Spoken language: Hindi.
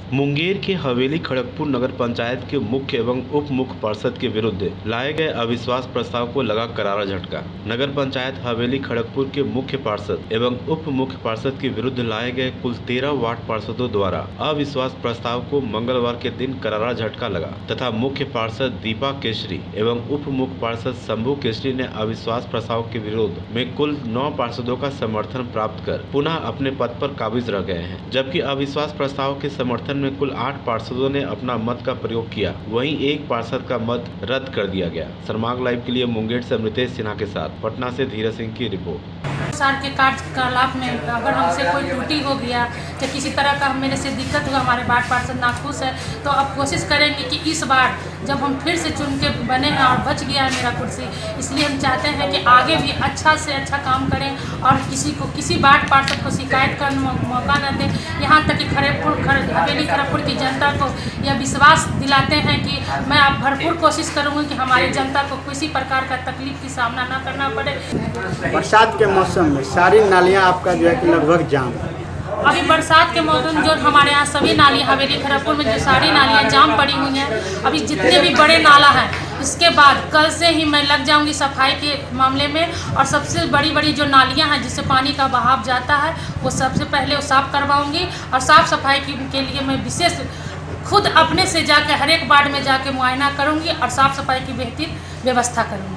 मुंगेर के हवेली खड़गपुर नगर पंचायत के मुख्य एवं उप मुख्य पार्षद के विरुद्ध लाए गए अविश्वास प्रस्ताव को लगा करारा झटका। नगर पंचायत हवेली खड़गपुर के मुख्य पार्षद एवं उप मुख्य पार्षद के विरुद्ध लाए गए कुल 13 वार्ड पार्षदों द्वारा अविश्वास प्रस्ताव को मंगलवार के दिन करारा झटका लगा तथा मुख्य पार्षद दीपा केसरी एवं उप मुख्य पार्षद शंभू केसरी ने अविश्वास प्रस्ताव के विरोध में कुल 9 पार्षदों का समर्थन प्राप्त कर पुनः अपने पद पर काबिज रह गए हैं, जबकि अविश्वास प्रस्ताव के समर्थन में कुल 8 पार्षदों ने अपना मत का प्रयोग किया, वहीं एक पार्षद का मत रद्द कर दिया गया। सरमाग लाइव के लिए मुंगेर से अमृतेश सिन्हा के साथ पटना से धीरज सिंह की रिपोर्ट। साल के कार्यकलाप में अगर हमसे कोई त्रुटि हो गया या किसी तरह का मेरे से दिक्कत हुआ, हमारे वार्ड पार्षद नाखुश है, तो अब कोशिश करेंगे कि इस बार जब हम फिर से चुन के बने हैं और बच गया है मेरा कुर्सी, इसलिए हम चाहते हैं कि आगे भी अच्छा से अच्छा काम करें और किसी वार्ड पार्षद को शिकायत का मौका न दें। यहाँ तक कि हवेली खड़गपुर की जनता को यह विश्वास दिलाते हैं कि मैं अब भरपूर कोशिश करूँगी कि हमारी जनता को किसी प्रकार का तकलीफ की सामना न करना पड़े। बरसात के मौसम में सारी नालियाँ आपका जो है कि लगभग जाम है। अभी बरसात के मौसम जो हमारे यहाँ सभी नाली हवेली खड़गपुर में जो सारी नालियाँ जाम पड़ी हुई हैं, अभी जितने भी बड़े नाला हैं इसके बाद कल से ही मैं लग जाऊंगी सफाई के मामले में, और सबसे बड़ी जो नालियाँ हैं जिससे पानी का बहाव जाता है वो सबसे पहले वो साफ़ करवाऊंगी और साफ़ सफाई के लिए मैं विशेष खुद अपने से जाकर हर एक वार्ड में जाके मुआयना करूँगी और साफ़ सफाई की बेहतर व्यवस्था करूँगी।